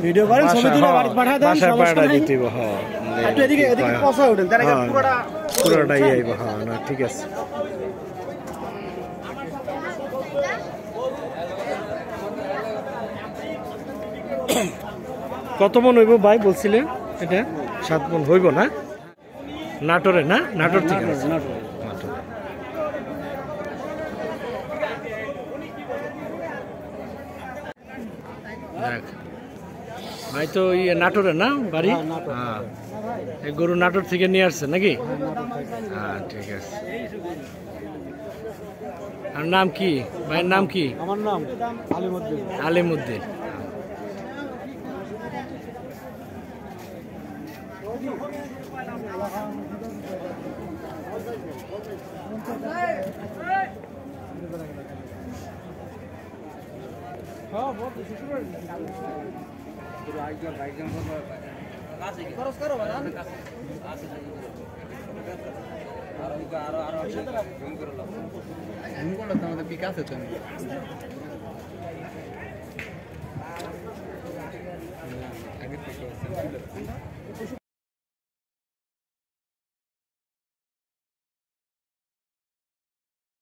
video করেন ছবি তুলে বাড়িতে পাঠিয়ে দেন সমস্যা নাই দিতে হবে হ্যাঁ একটু এদিকে পয়সা ওঠেন তার আগে পুরোটাই আইব হ্যাঁ না ঠিক আছে কত মন হইব ভাই বলছিলেন এটা 7 মন হইব না নাটোরে না নাটোর থেকে নাটোর ভাই তো নাটোরে না বাড়ি হ্যাঁ এই গরু নাটোর থেকে নিয়ে আসছে নাকি হ্যাঁ ঠিক আছে আর নাম কি ভাইয়ের নাম কি আমার নাম আলিমউদ্দিন আলিমউদ্দিন বিকাশ আছে